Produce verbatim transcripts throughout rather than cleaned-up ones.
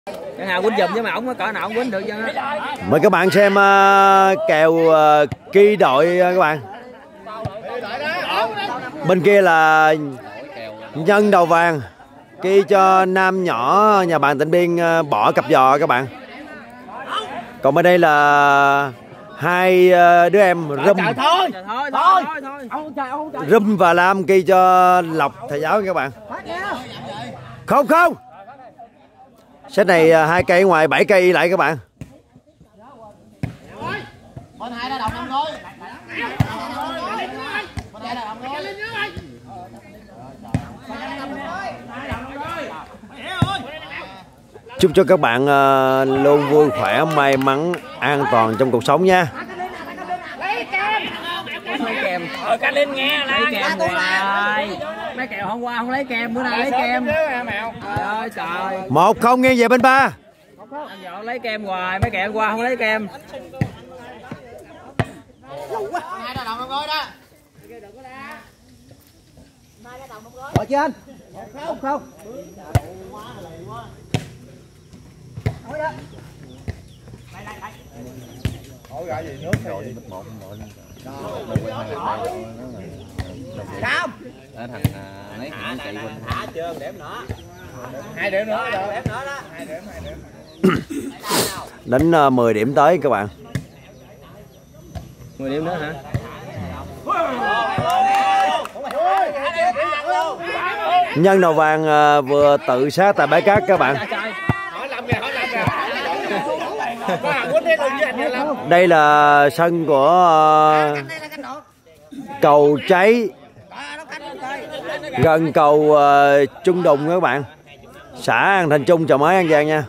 Chẳng nào quýnh giùm chứ mà ổng có cỡ nào ổng quýnh được chứ. Mời các bạn xem uh, kèo uh, ki đội uh, các bạn. Bên kia là nhân đầu vàng ki cho nam nhỏ nhà bạn Tịnh Biên uh, bỏ cặp giò các bạn. Còn bên đây là hai uh, đứa em Rum thôi, thôi, thôi, thôi. Rum và Lam ki cho Lộc thầy giáo các bạn. Không không. Set này uh, hai cây ngoài bảy cây lại các bạn. Chúc cho các bạn uh, luôn vui khỏe, may mắn, an toàn trong cuộc sống nha. Lấy kèm. Ờ, cá Linh nghe lấy kèm hoài. Mấy kèo hôm qua không lấy kèm, bữa nay lấy kèm. Trời ơi trời. Một không nghiêng về bên ba. Anh Dọn lấy kem hoài, mấy kẹo qua không lấy kem. Hai đá đồng không gói đó. Bỏ chưa anh? Không không. Hỏi ra gì nước rồi bịch một một. Không. Ở thằng mấy thằng chạy quỳnh Thả chưa điểm nữa. Hai điểm nữa rồi. Điểm nữa đó. Hai điểm, hai điểm. Đánh uh, mười điểm tới các bạn. mười điểm nữa hả? Nhân đầu vàng uh, vừa tự sát tại bãi cát các bạn. Đây là sân của uh, cầu Cháy, gần cầu uh, Trung Đùng các bạn, xã An Thành Trung, chợ mới An Giang nha.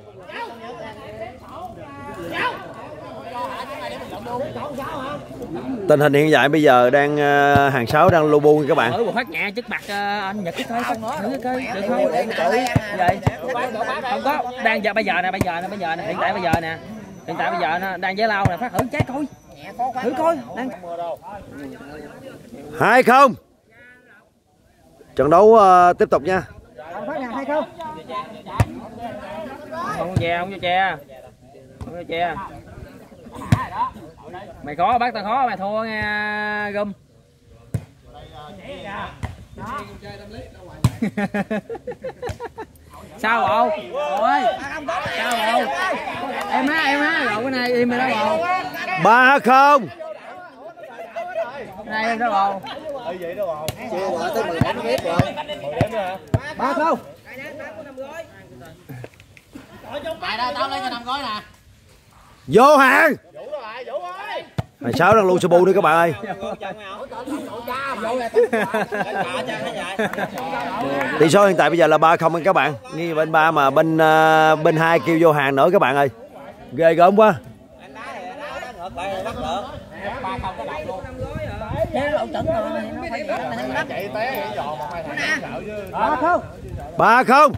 Tình hình hiện tại bây giờ đang uh, hàng sáu đang lu bu các bạn. Ở một phát nhẹ trước mặt uh, anh Nhật cái thôi, thử cái được không? Vậy không có, đang giờ bây giờ nè, bây giờ nè, bây giờ nè, hiện tại bây giờ nè, hiện tại bây giờ nè, đang giải lao nè, phát thử trái coi, thử coi. Đang... hai không. Trận đấu uh, tiếp tục nha. hai không. Không có che, không cho che, không cho che. Mày khó bắt tao khó, mày thua nghe Gum. Sao bộ? Ôi, sao bộ? Em á, em á, lộ cái này im rồi đó bộ. ba không. Này em đó bộ. Ơi vậy đó bộ. Chưa gọi tới mười điểm biết rồi. mười điểm nữa hả? ba không. Tại đó tao lấy cho năm gói nè. Vô hàng. Vũ rồi, Vũ ơi. Hàng sáu đang lu sơ bu nữa các bạn ơi. Tỷ số hiện tại bây giờ là ba không các bạn. Nghi bên ba mà bên uh, bên hai kêu vô hàng nữa các bạn ơi. Ghê gớm quá. ba không. ba không.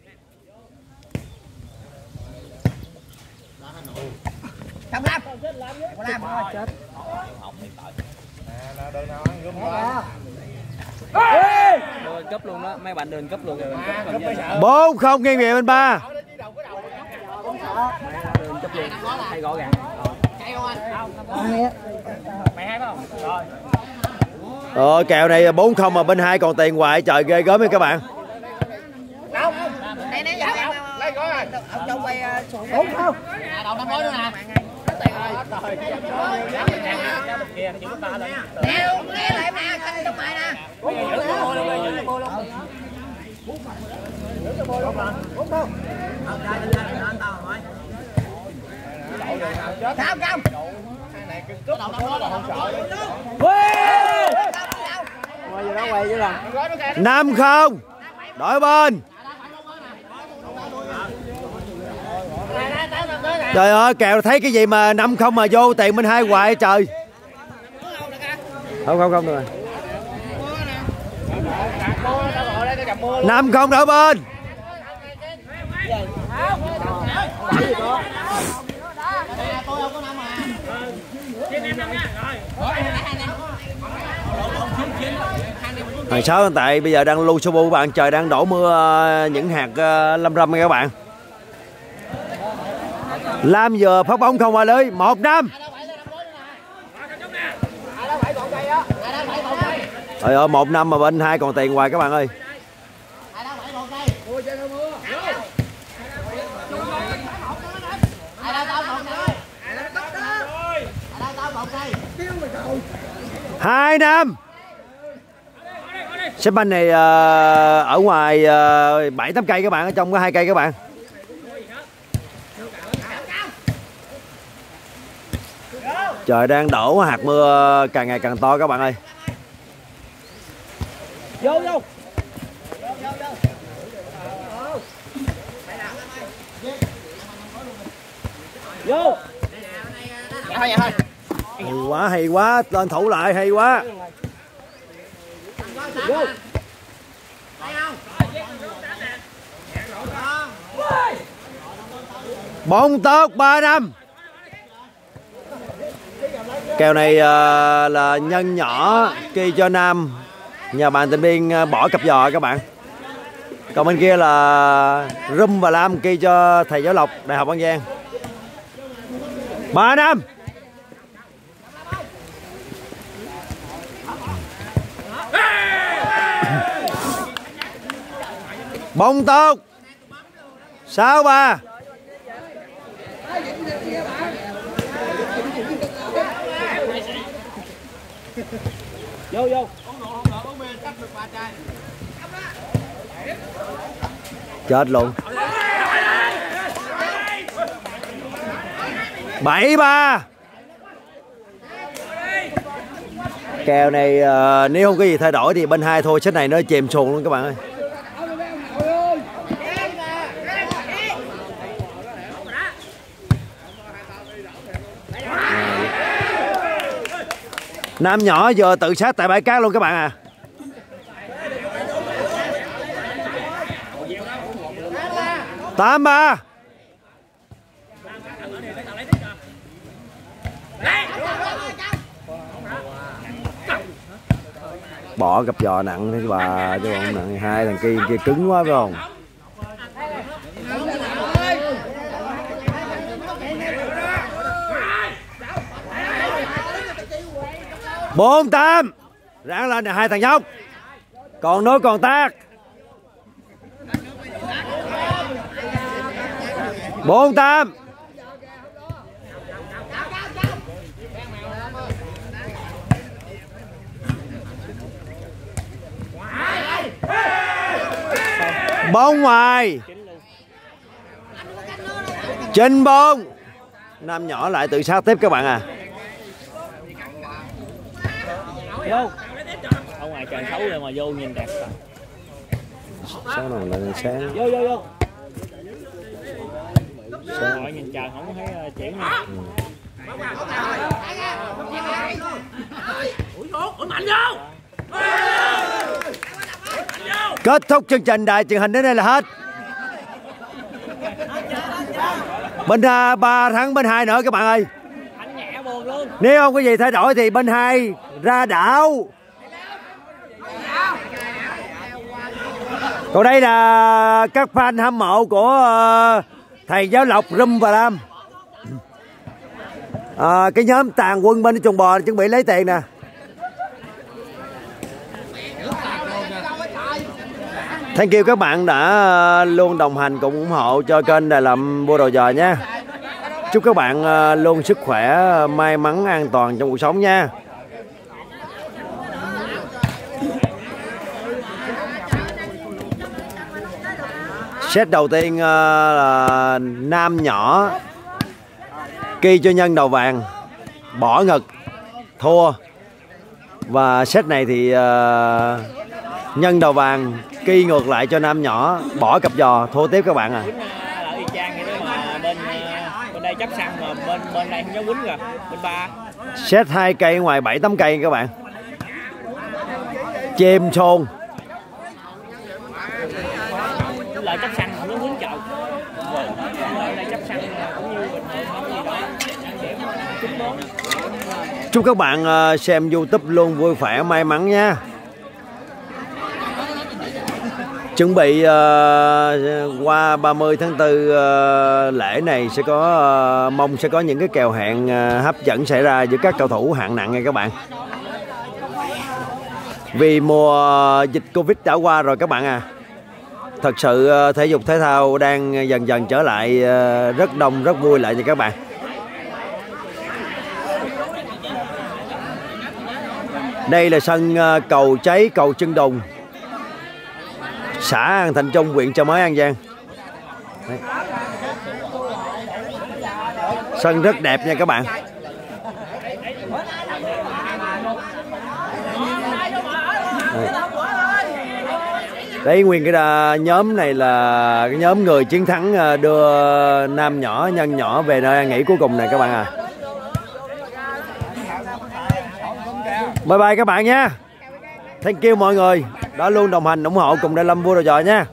Không làm. Không làm thôi chết. Đường cấp luôn đó, mấy bạn đường cấp luôn. bốn không nghiêng về bên ba. Đường cấp luôn, hay gõ gàng. Mày hay không? Rồi. Ờ, kèo này bốn không mà bên hai còn tiền hoài, trời ghê gớm nha các bạn. Đây nè, lấy gói rồi. Ông trong quay bốn không. Đầu năm gói nữa nè. Nè, nghe lại nè, canh trong mày nè. bốn không. Sao không? năm không. Đổi bên. Trời ơi, kèo thấy cái gì mà năm không mà vô tiền bên hai hoài trời. Không không không được rồi. năm không đổi bên. Hàng sáu hiện tại bây giờ đang lu su bu bạn, trời đang đổ mưa những hạt uh, lâm râm các bạn. Lam vừa phát bóng không qua lưới. Một năm. Trời ơi, một năm mà bên hai còn tiền hoài các bạn ơi. Hai năm. Sếp banh này uh, ở ngoài bảy tám cây các bạn, ở trong có hai cây các bạn. Trời đang đổ, hạt mưa càng ngày càng to các bạn ơi. Vô vô. Vô. Dạ thôi, dạ thôi. Hay quá, hay quá, lên thủ lại, hay quá. Vô. Bóng tốt ba năm. Kèo này uh, là nhân nhỏ kỳ cho Nam, nhà bạn Tịnh Biên uh, bỏ cặp giò các bạn. Còn bên kia là Rum và Lam kỳ cho thầy giáo Lộc, Đại học An Giang. Ba năm. Bóng tốt. Sáu ba. Vô vô. Chết luôn. Bảy ba. Kèo này uh, nếu không có gì thay đổi thì bên hai thôi, set này nó chìm xuồng luôn các bạn ơi. Nam nhỏ giờ tự sát tại bãi cát luôn các bạn à. Tám ba. Bỏ cặp giò nặng thế bà, chứ không nặng hai thằng kia kia cứng quá phải không? Bốn tám. Ráng lên nè hai thằng nhóc. Còn nối còn tác. Bốn tám. Bóng ngoài. Chín bốn. Nam nhỏ lại tự sát tiếp các bạn à. Vô. Ở ngoài trời xấu rồi mà vô nhìn đẹp rồi. Sáng nào là sáng. Vô vô vô. Sáng ngoài nhìn trời không thấy chuyển nha. Ừ. Kết thúc chương trình đài truyền hình đến đây là hết. Bên ba thắng bên hai nữa các bạn ơi. Nếu không có gì thay đổi thì bên hai ra đảo. Còn đây là các fan hâm mộ của thầy giáo Lộc, Rum và Lam. À, cái nhóm tàn quân bên chuồng bò chuẩn bị lấy tiền nè. Thank you các bạn đã luôn đồng hành cùng ủng hộ cho kênh Đài Lâm Vua Đầu Giò nha. Chúc các bạn luôn sức khỏe, may mắn, an toàn trong cuộc sống nha. Set đầu tiên là Nam nhỏ Ki cho nhân đầu vàng, bỏ ngực, thua. Và set này thì nhân đầu vàng Ki ngược lại cho Nam nhỏ, bỏ cặp giò, thua tiếp các bạn à. Bên đây chấp xăng mà bên bên đây không có quýnh rồi. Bên ba. Set hai cây ngoài bảy tám cây các bạn. Chêm xôn. Lại chấp xăng không có quýnh chậu. Bên đây chấp xăng cũng như bình thường không gì đó. chín bốn. Chúc các bạn xem YouTube luôn vui khỏe, may mắn nha. Chuẩn bị uh, qua ba mươi tháng tư uh, lễ này sẽ có uh, mong sẽ có những cái kèo hẹn uh, hấp dẫn xảy ra giữa các cầu thủ hạng nặng nha các bạn. Vì mùa dịch Covid đã qua rồi các bạn à. Thật sự uh, thể dục thể thao đang dần dần trở lại uh, rất đông, rất vui lại nha các bạn. Đây là sân uh, cầu Cháy, cầu Chân Đùng, xã An Thạnh Trung, huyện Chợ Mới, An Giang. Đấy. Sân rất đẹp nha các bạn. Đấy, Đấy nguyên cái đà, nhóm này là cái nhóm người chiến thắng đưa nam nhỏ, nhân nhỏ về nơi an nghỉ cuối cùng này các bạn à. Bye bye các bạn nha. Thank you mọi người đã luôn đồng hành ủng hộ cùng Đại Lâm Vua Đầu Giò nha.